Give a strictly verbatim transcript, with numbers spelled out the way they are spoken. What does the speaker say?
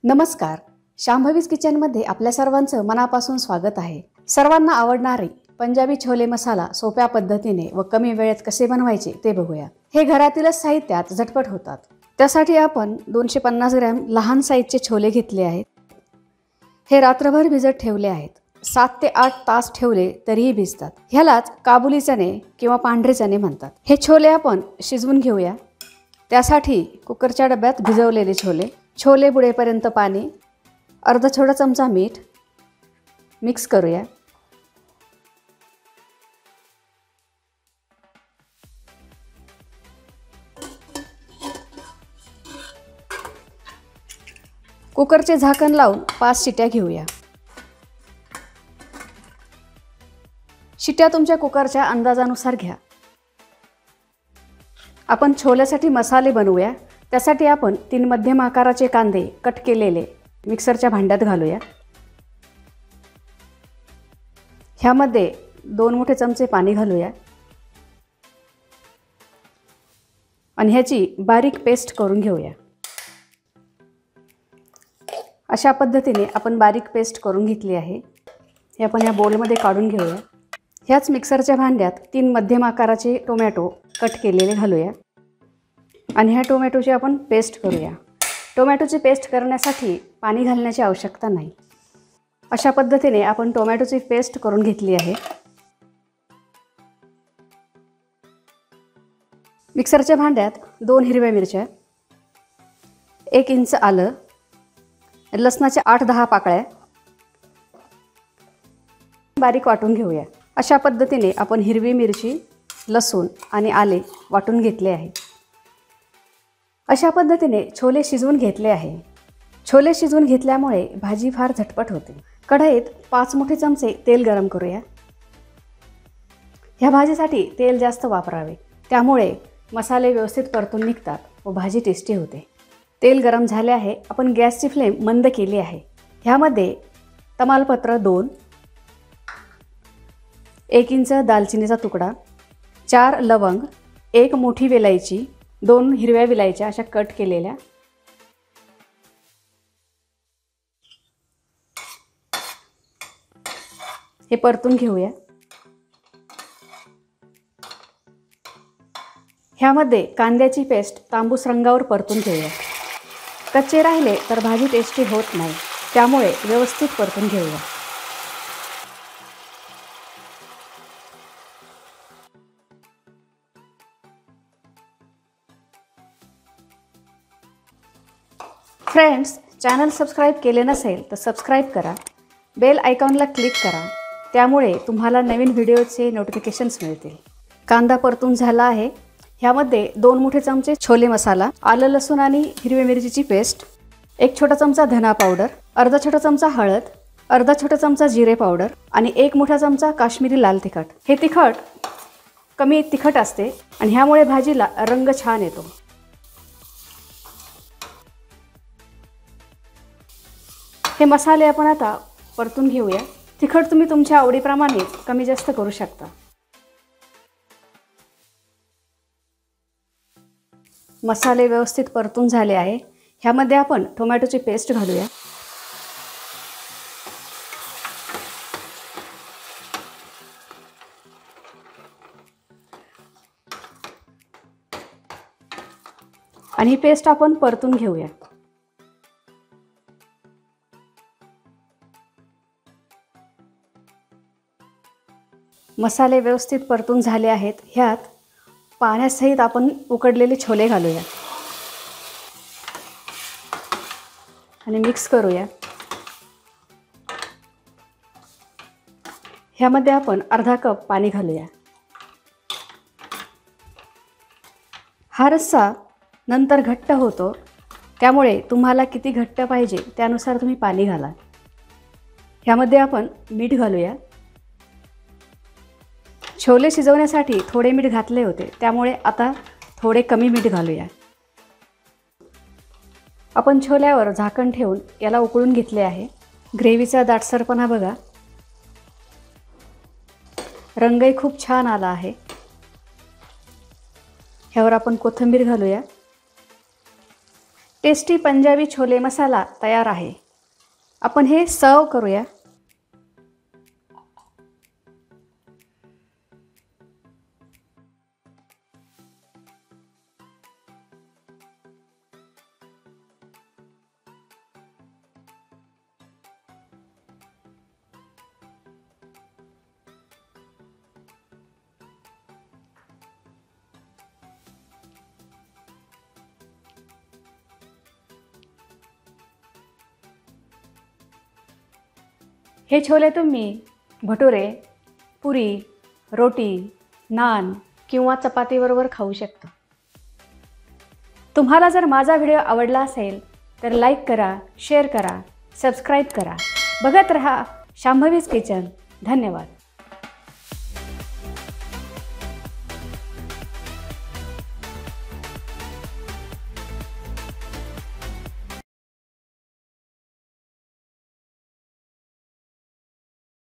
नमस्कार, शांभवीज किचनमध्ये आपल्या सर्वांचं मनापासून स्वागत आहे। सर्वांना आवडणारे पंजाबी छोले मसाला सोप्या पद्धतीने व कमी वेळेत कसे बनवायचे ते बघूया। हे घरातीलच साहित्यात झटपट होतात। त्यासाठी आपण दोनशे पन्नास ग्रॅम लहान साईजचे छोले घेतले आहेत। हे रात्रभर भिजत ठेवले आहेत। सात ते आठ तास ठेवले तरीही भिजतात। ह्यालाच काबुली चणे किंवा पांढरे चणे म्हणतात। हे छोले आपण शिजवून घेऊया। त्यासाठी कुकरच्या डब्यात भिजवलेले छोले छोले बुडेपर्यंत पाणी, अर्धा छोटा चमचा मीठ मिक्स करूया। कुकरचे झाकण लावून पाच शिट्या घेऊया। शिट्या तुमच्या कुकरच्या अंदाजानुसार घ्या। आपण छोल्यासाठी मसाले बनवूया। त्यासाठी आपण तीन मध्यम आकाराचे कांदे कट केलेले मिक्सरच्या भांड्यात घालूया। ह्यामध्ये दोन मोठे चमचे पाणी घालूया आणि ह्याची बारीक पेस्ट करून घेऊया। अशा पद्धतीने आपण बारीक पेस्ट करून घेतली आहे। हे आपण या बोलमध्ये काढून घेऊया। ह्याच मिक्सरच्या भांड्यात तीन मध्यम आकाराचे टोमॅटो कट केलेले घालूया आणि ह्या टोमॅटोची आपण पेस्ट करूया। टोमॅटोची पेस्ट करण्यासाठी पाणी घालण्याची आवश्यकता नाही। अशा पद्धतीने आपण टोमॅटोची पेस्ट करून घेतली आहे। मिक्सरच्या भांड्यात दोन हिरव्या मिरच्या, एक इंच आलं, लसणाच्या आठ दहा पाकळ्या बारीक वाटून घेऊया। अशा पद्धतीने आपण हिरवी मिरची, लसूण आणि आले वाटून घेतले आहे। अशा पद्धतीने छोले शिजवून घेतले आहे। छोले शिजवून घेतल्यामुळे भाजी फार झटपट होते। कढईत पाच मोठे चमचे तेल गरम करूया। ह्या भाजीसाठी तेल जास्त वापरावे, त्यामुळे मसाले व्यवस्थित परतून निघतात व भाजी टेस्टी होते। तेल गरम झाले आहे। आपण गॅसची फ्लेम मंद केली आहे। ह्यामध्ये तमालपत्र दोन, एक इंच दालचिनीचा तुकडा, चार लवंग, एक मोठी वेलायची, दोन हिरव्या विलायच्या अशा कट केलेल्या, हे परतून घेऊया। ह्यामध्ये कांद्याची पेस्ट तांबूस रंगावर परतून घेऊया। कच्चे राहिले तर भाजी टेस्टी होत नाही, त्यामुळे व्यवस्थित परतून घेऊया। फ्रेंड्स, चॅनल सबस्क्राईब केले नसेल तर सबस्क्राईब करा। बेल आयकॉनला क्लिक करा, त्यामुळे तुम्हाला नवीन व्हिडिओचे नोटिफिकेशन्स मिळतील। कांदा परतून झाला आहे। ह्यामध्ये दोन मोठे चमचे छोले मसाला, आलं लसूण आणि हिरवी मिरचीची पेस्ट, एक छोटा चमचा धना पावडर, अर्धा छोटा चमचा हळद, अर्धा छोटा चमचा जिरे पावडर आणि एक मोठा चमचा काश्मीरी लाल तिखट। हे तिखट कमी तिखट असते आणि ह्यामुळे भाजीला रंग छान येतो। हे मसाले आपण आता परतून घेऊया। तिखट तुम्ही तुमच्या आवडीप्रमाणे कमी जास्त करू शकता। मसाले व्यवस्थित परतून झाले आहे। ह्यामध्ये आपण टोमॅटोची पेस्ट घालूया। आणि ही पेस्ट आपण परतून घेऊया। मसाले व्यवस्थित परतून झाले आहेत। ह्यात पाण्यासहित आपण उकडलेले छोले घालूया आणि मिक्स करूया। ह्यामध्ये आपण अर्धा कप पाणी घालूया। हा रस्सा नंतर घट्ट होतो, त्यामुळे तुम्हाला किती घट्ट पाहिजे त्यानुसार तुम्ही पाणी घाला। ह्यामध्ये आपण मीठ घालूया। छोले शिजवण्यासाठी थोडे मीठ घातले होते, त्यामुळे आता थोडे कमी मीठ घालूया। आपण छोल्यावर झाकण ठेवून याला उकळून घेतले आहे। ग्रेव्हीचा दाटसरपणा बघा, रंगही खूप छान आला आहे। ह्यावर आपण कोथिंबीर घालूया। टेस्टी पंजाबी छोले मसाला तयार आहे। आपण हे सर्व करूया। हे छोले तुम्ही भटुरे, पुरी, रोटी, नान किंवा चपातीबरोबर खाऊ शकता। तुम्हाला जर माझा व्हिडिओ आवडला असेल तर लाईक करा, शेअर करा, सबस्क्राईब करा। बघत रहा शांभवीज किचन। धन्यवाद।